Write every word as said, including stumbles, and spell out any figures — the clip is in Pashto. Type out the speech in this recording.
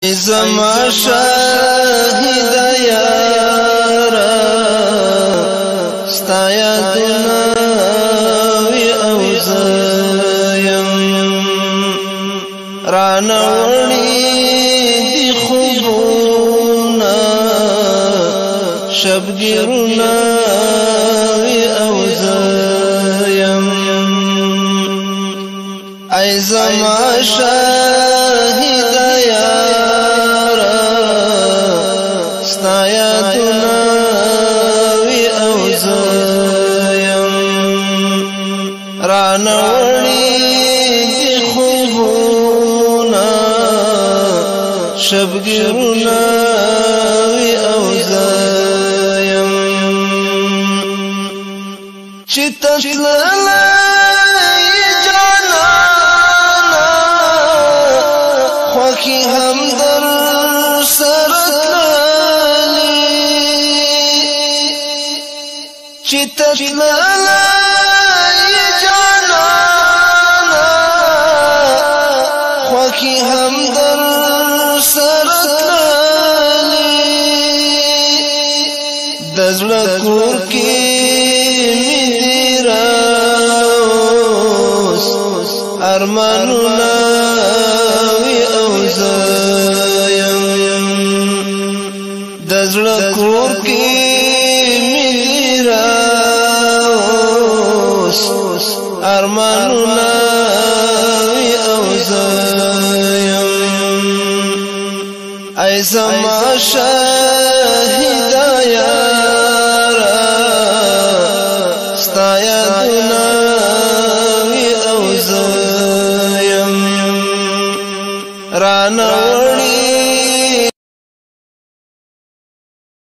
زما شاهد یارا ستا یادونه وی او زیم رانه وړي دي خوبونه شبګیرونه وی او زیم ای زما شاهد یارا ستا یادونه وی او زیم رانه وړي دي خوبونه شبګیرونه وی او زیم چې تتللی خوخي هم در سرتللی چې تتللی جانانا خوخي هم در سرتللی د زړه کور کې مې دی راوس ارمانونه د زړه کور کې مې راوس ارمانونه وی او زیم ای زما شاهد یارا